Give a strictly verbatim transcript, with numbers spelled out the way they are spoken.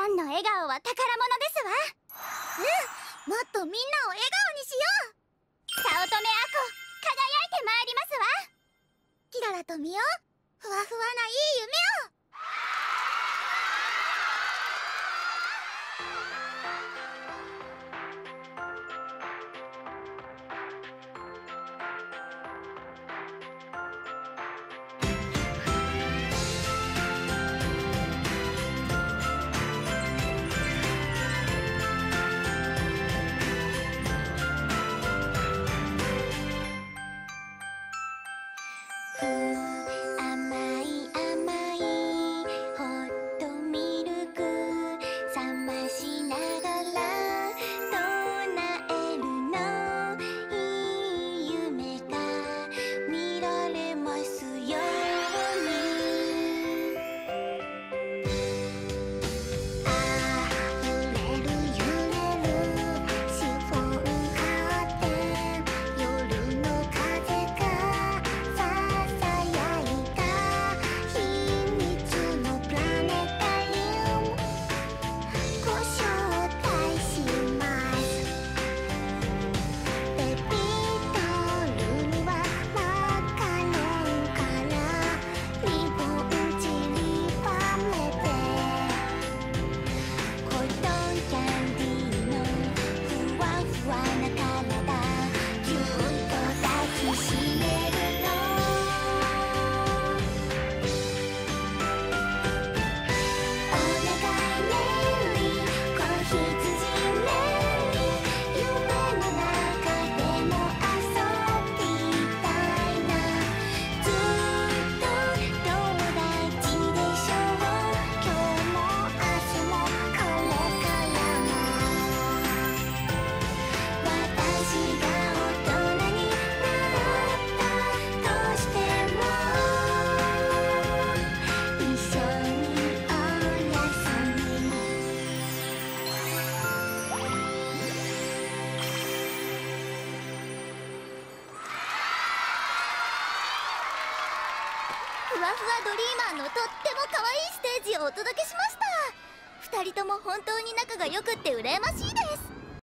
ランの笑顔は宝物ですわ。うん、もっとみんなを笑顔にしよう。早乙女アコ、輝いてまいりますわ。キララとミオ、ふわふわないい夢を。ふわふわドリーマーのとっても可愛いステージをお届けしました。ふたりとも本当に仲が良くって羨ましいです。